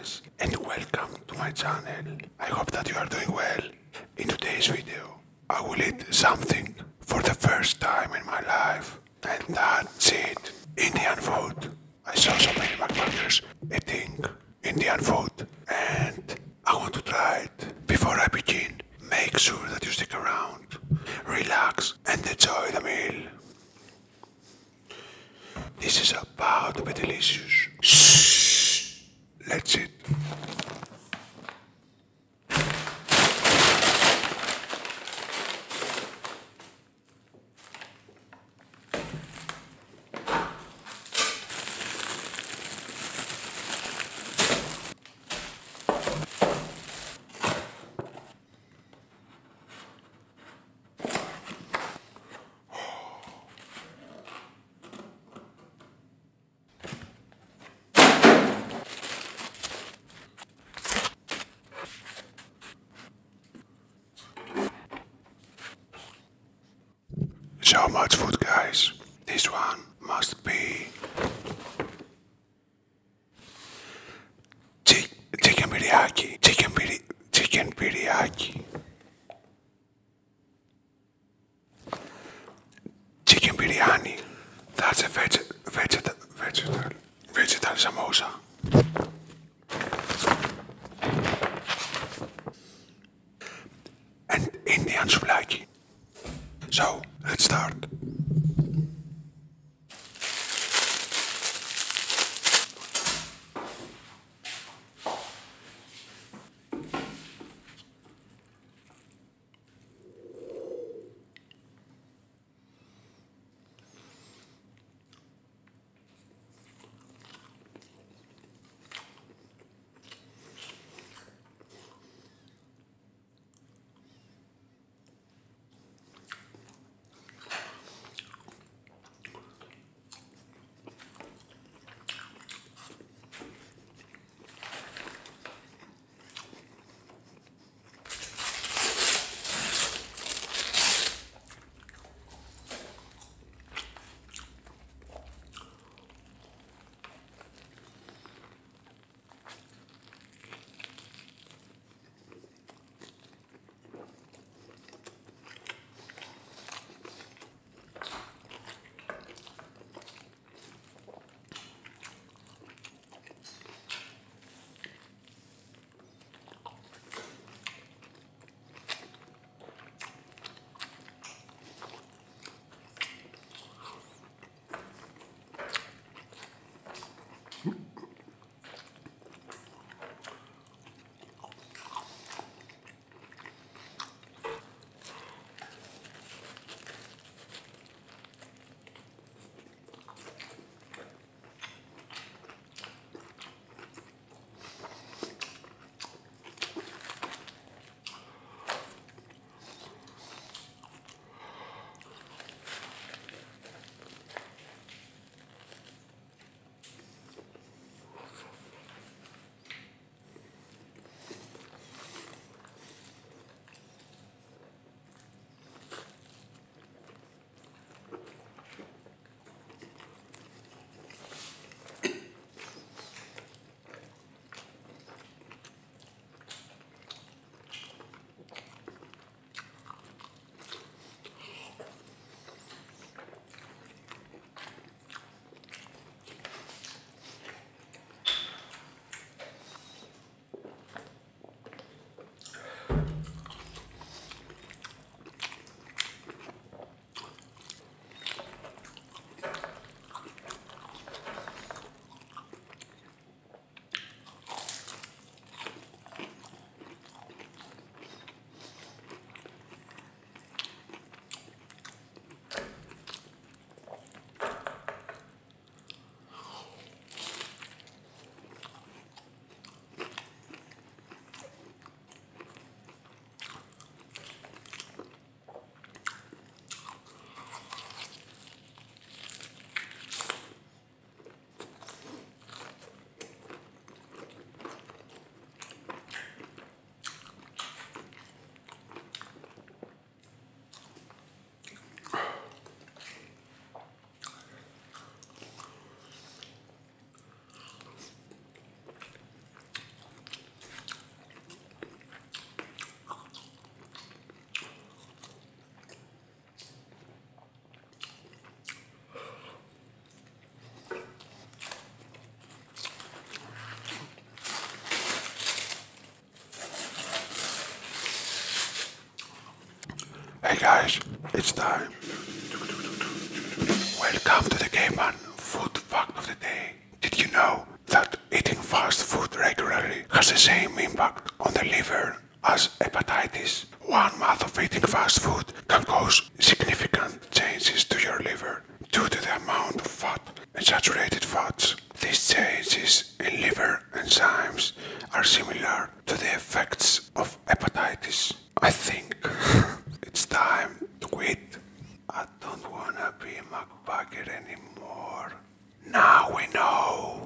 guys and welcome to my channel. I hope that you are doing well. In today's video I will eat something for the first time in my life, and that's it. Indian food. I saw so many mukbangers eating Indian food and I want to try it. Before I begin, make sure that you stick around, relax and enjoy the meal. This is about to be delicious. Shh! Let's eat. So much food, guys. This one must be chicken biryaki. Chicken biryaki. Chicken biryani. That's a vegetable samosa. And Indian souvlaki. So, let's start. Hey guys, it's time. Welcome to the Caveman Food Fact of the Day. Did you know that eating fast food regularly has the same impact on the liver as hepatitis? 1 month of eating fast food can cause significant changes to your liver due to the amount of fat and saturated fats. These changes in liver enzymes are similar to the effects of hepatitis. I think it's time to quit. I don't wanna be a McBugger anymore. Now we know.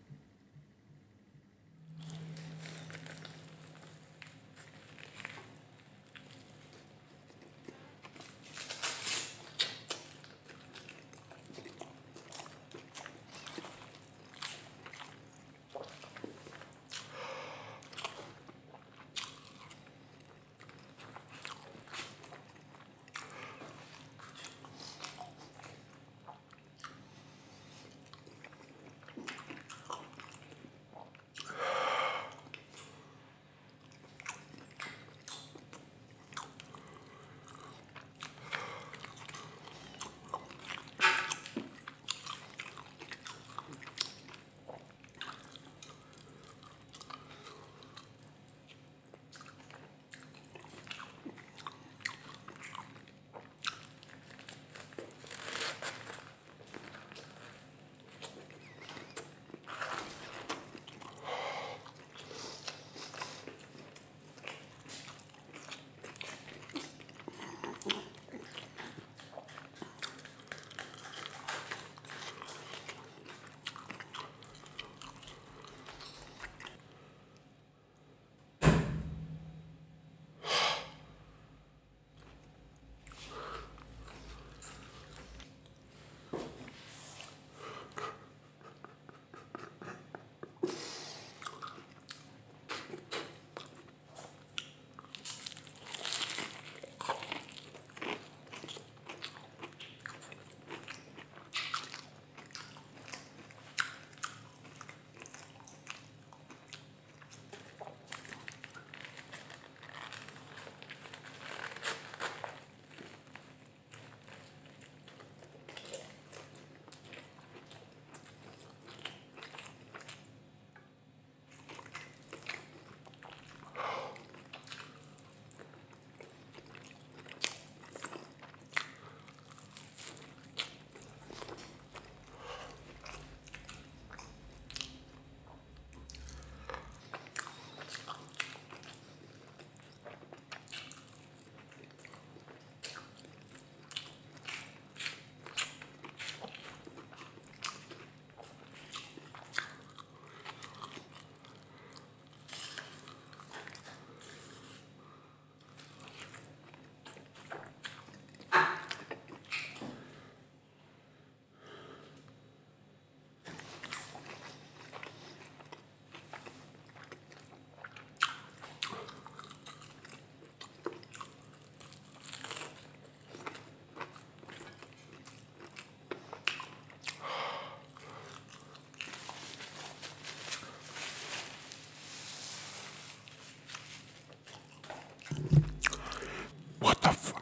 What the fuck?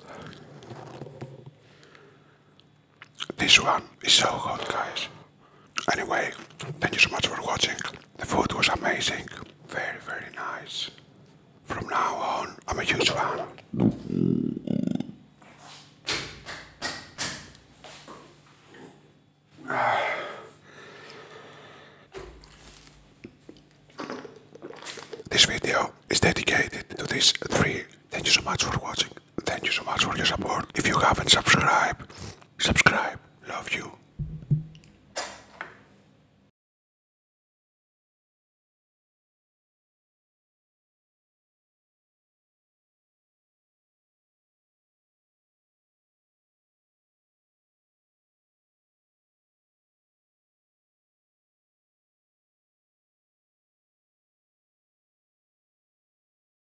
This one is so hot, guys. Anyway, thank you so much for watching. The food was amazing. Very, very nice. From now on, I'm a huge fan. This video is dedicated to these three. Thank you so much for watching. Thank you so much for your support. If you haven't subscribed, subscribe. Love you.